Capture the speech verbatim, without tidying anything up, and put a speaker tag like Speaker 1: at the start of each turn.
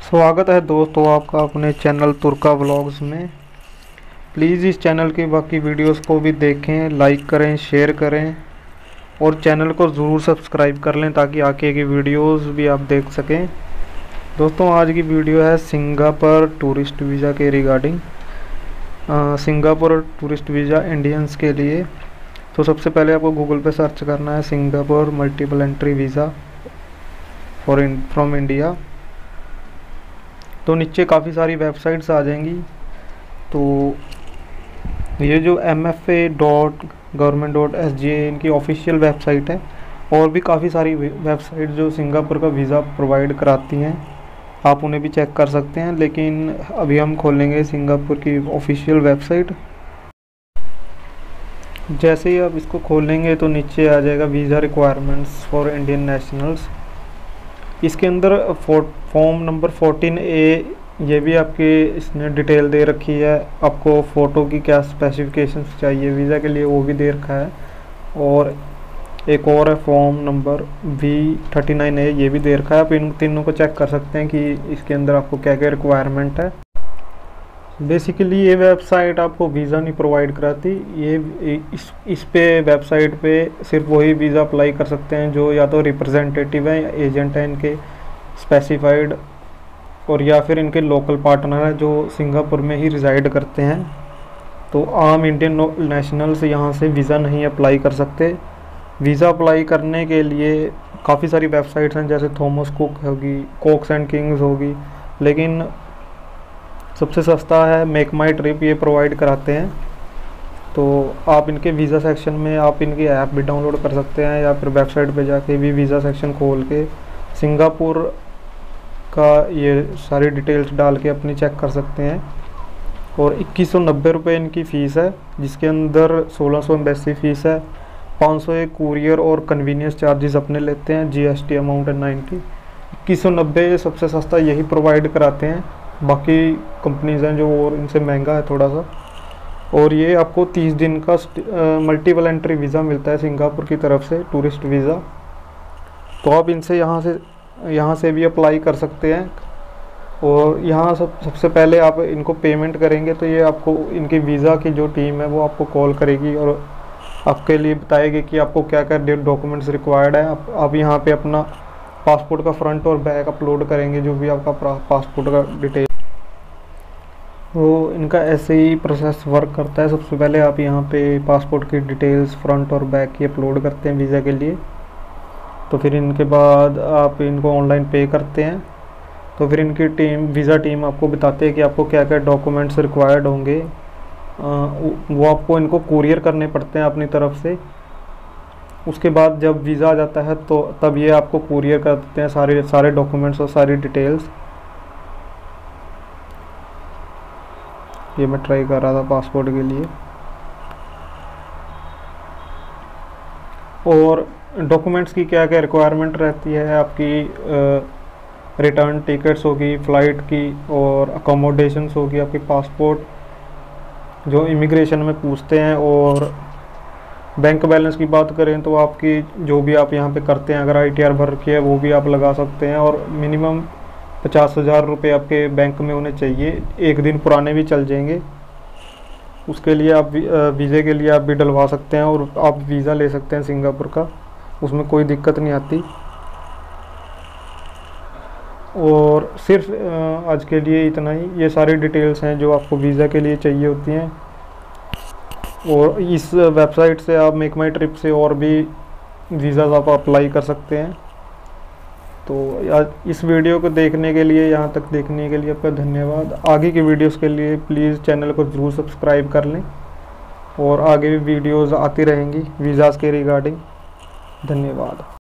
Speaker 1: स्वागत है दोस्तों आपका अपने चैनल तुर्का व्लॉग्स में। प्लीज़ इस चैनल की बाकी वीडियोस को भी देखें, लाइक करें, शेयर करें और चैनल को ज़रूर सब्सक्राइब कर लें ताकि आगे की वीडियोस भी आप देख सकें। दोस्तों आज की वीडियो है सिंगापुर टूरिस्ट वीज़ा के regarding. Singapore tourist visa Indians के लिए तो सबसे पहले आपको गूगल पे सर्च करना है Singapore multiple entry visa for in from India. तो नीचे काफ़ी सारी वेबसाइट्स आ जाएंगी। तो ये जो M F A dot government dot S G A इनकी ऑफिशियल वेबसाइट है, और भी काफ़ी सारी वेबसाइट जो सिंगापुर का वीज़ा प्रोवाइड कराती हैं, आप उन्हें भी चेक कर सकते हैं। लेकिन अभी हम खोलेंगे सिंगापुर की ऑफिशियल वेबसाइट। जैसे ही आप इसको खोलेंगे तो नीचे आ जाएगा visa requirements for Indian nationals. इसके अंदर फॉर्म नंबर फोर्टीन ए ये भी आपके इसने डिटेल दे रखी है। आपको फ़ोटो की क्या स्पेसिफिकेशंस चाहिए वीज़ा के लिए वो भी दे रखा है। और एक और है form number V thirty nine A, ये भी दे रखा है। आप इन तीनों को चेक कर सकते हैं कि इसके अंदर आपको क्या क्या रिक्वायरमेंट है। बेसिकली ये वेबसाइट आपको वीज़ा नहीं प्रोवाइड कराती। ये इस इस पे वेबसाइट पे सिर्फ वही वीज़ा अप्लाई कर सकते हैं जो या तो रिप्रेजेंटेटिव है या एजेंट है इनके स्पेसिफाइड, और या फिर इनके लोकल पार्टनर है जो सिंगापुर में ही रिजाइड करते हैं। तो आम इंडियन नेशनल्स यहाँ से वीज़ा नहीं अप्लाई कर सकते। वीज़ा अप्लाई करने के लिए काफ़ी सारी वेबसाइट्स हैं, जैसे थॉमस कुक होगी, कोक्स एंड किंग्स होगी, लेकिन सबसे सस्ता है मेक माई ट्रिप, ये प्रोवाइड कराते हैं। तो आप इनके वीज़ा सेक्शन में आप इनकी ऐप भी डाउनलोड कर सकते हैं, या फिर वेबसाइट पे जाके भी वीज़ा सेक्शन खोल के सिंगापुर का ये सारी डिटेल्स डाल के अपनी चेक कर सकते हैं। और इक्कीस सौ नब्बे रुपये इनकी फ़ीस है, जिसके अंदर सोलह सौ एम्बेसी फ़ीस है, पाँच सौ एक कुरियर और कन्वीनियंस चार्जेस अपने लेते हैं, जी एस टी अमाउंट है नाइन्टी। इक्कीस सौ नब्बे सबसे सस्ता यही प्रोवाइड कराते हैं। बाकी कंपनीज हैं जो और इनसे महंगा है थोड़ा सा। और ये आपको तीस दिन का मल्टीपल एंट्री वीज़ा मिलता है सिंगापुर की तरफ से, टूरिस्ट वीज़ा। तो आप इनसे यहाँ से यहाँ से भी अप्लाई कर सकते हैं। और यहाँ सब सबसे पहले आप इनको पेमेंट करेंगे तो ये आपको इनकी वीज़ा की जो टीम है वो आपको कॉल करेगी और आपके लिए बताएगी कि आपको क्या क्या डॉक्यूमेंट्स रिक्वायर्ड है। आप, आप यहाँ पे अपना पासपोर्ट का फ्रंट और बैक अपलोड करेंगे, जो भी आपका पासपोर्ट का डिटेल। तो इनका ऐसे ही प्रोसेस वर्क करता है। सबसे पहले आप यहाँ पे पासपोर्ट की डिटेल्स फ्रंट और बैक की अपलोड करते हैं वीज़ा के लिए। तो फिर इनके बाद आप इनको ऑनलाइन पे करते हैं। तो फिर इनकी टीम वीज़ा टीम आपको बताते हैं कि आपको क्या क्या डॉक्यूमेंट्स रिक्वायर्ड होंगे। वो आपको इनको कुरियर करने पड़ते हैं अपनी तरफ से। उसके बाद जब वीज़ा आ जाता है तो तब ये आपको कुरियर कर देते हैं सारे सारे डॉक्यूमेंट्स और सारी डिटेल्स। ये मैं ट्राई कर रहा था पासपोर्ट के लिए। और डॉक्यूमेंट्स की क्या क्या रिक्वायरमेंट रहती है, आपकी रिटर्न टिकट्स होगी, फ़्लाइट की, और अकोमोडेशंस होगी, आपकी पासपोर्ट जो इमिग्रेशन में पूछते हैं। और बैंक बैलेंस की बात करें तो आपकी जो भी आप यहाँ पे करते हैं, अगर आई टी आर भर रखी है वो भी आप लगा सकते हैं। और मिनिमम पचास हज़ार रुपये आपके बैंक में होने चाहिए, एक दिन पुराने भी चल जाएंगे। उसके लिए आप वीज़े के लिए आप भी डलवा सकते हैं और आप वीज़ा ले सकते हैं सिंगापुर का, उसमें कोई दिक्कत नहीं आती। और सिर्फ आज के लिए इतना ही, ये सारी डिटेल्स हैं जो आपको वीज़ा के लिए चाहिए होती हैं। और इस वेबसाइट से आप मेक माई ट्रिप से और भी वीज़ाज आप अप्लाई कर सकते हैं। तो आज इस वीडियो को देखने के लिए, यहाँ तक देखने के लिए आपका धन्यवाद। आगे की वीडियोस के लिए प्लीज़ चैनल को ज़रूर सब्सक्राइब कर लें, और आगे भी वीडियोस आती रहेंगी वीज़ाज़ के रिगार्डिंग। धन्यवाद।